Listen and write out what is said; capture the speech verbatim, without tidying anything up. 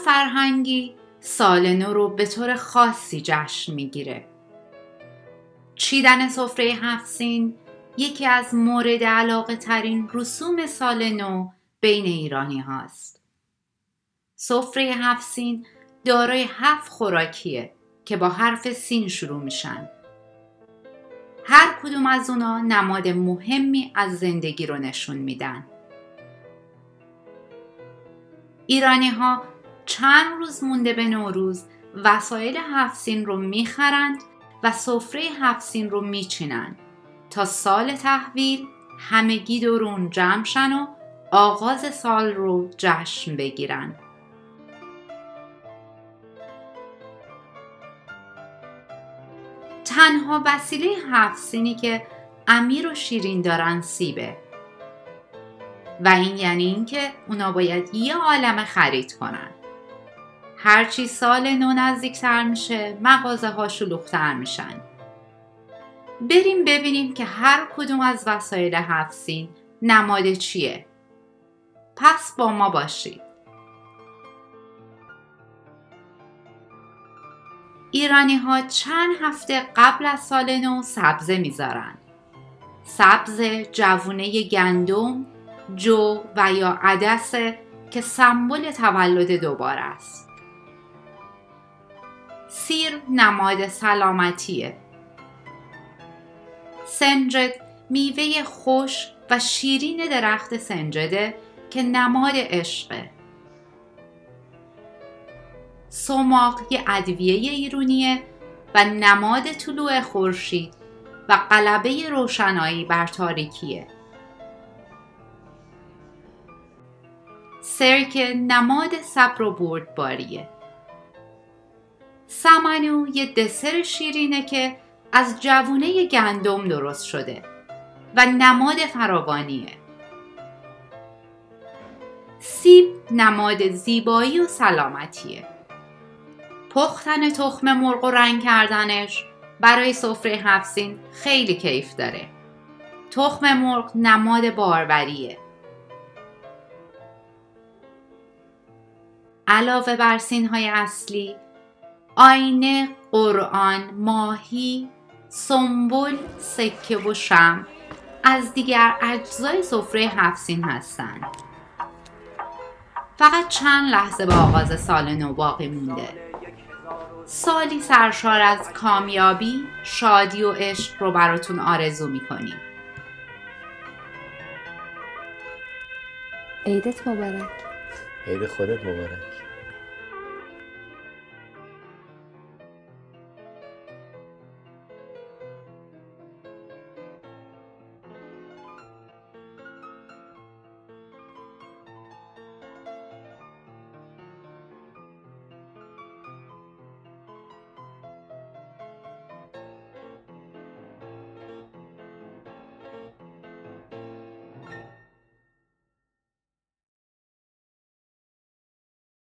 فرهنگی سال نو رو به طور خاصی جشن میگیره. چیدن سفره هفت-سین یکی از مورد علاقه ترین رسوم سال نو بین ایرانی هاست. سفره هفت-سین دارای هفت خوراکیه که با حرف سین شروع میشن. هر کدوم از اونا نماد مهمی از زندگی رو نشون میدن. ایرانی ها چند روز مونده به نوروز وسایل هفت-سین رو میخرند و سفره هفت-سین رو میچینن تا سال تحویل همگی دور اون جمع شن و آغاز سال رو جشن بگیرن. تنها وسیله هفت-سینی که امیر و شیرین دارن سیبه و این یعنی این که اونا باید یه عالمه خرید کنن. هرچی سال نو نزدیکتر میشه مغازه ها شلوغ‌تر میشن. بریم ببینیم که هر کدوم از وسایل هفت-سین نماد چیه. پس با ما باشید. ایرانی ها چند هفته قبل از سال نو سبزه میذارن. سبزه جوونه گندم، جو و یا عدسه که سمبل تولد دوباره است. سیر نماد سلامتیه. سنجد میوه خوش و شیرین درخت سنجده که نماد عشقه. سماق یه ادویه ایرونیه و نماد طلوع خورشید و غلبه روشنایی بر تاریکیه. سرکه نماد صبر و بردباریه. سمنو یه دسر شیرینه که از جوونه گندم درست شده و نماد فراوانیه. سیب نماد زیبایی و سلامتیه. پختن تخم مرغ و رنگ کردنش برای سفره هفت-سین خیلی کیف داره. تخم مرغ نماد باروریه. علاوه بر سین‌های اصلی، آینه، قرآن، ماهی، سنبل، سکه و شمع از دیگر اجزای سفره هفت-سین هستند. فقط چند لحظه به آغاز سال نو باقی مونده. سالی سرشار از کامیابی، شادی و عشق رو براتون آرزو میکنیم. عیدت مبارک. عید خودت مبارک.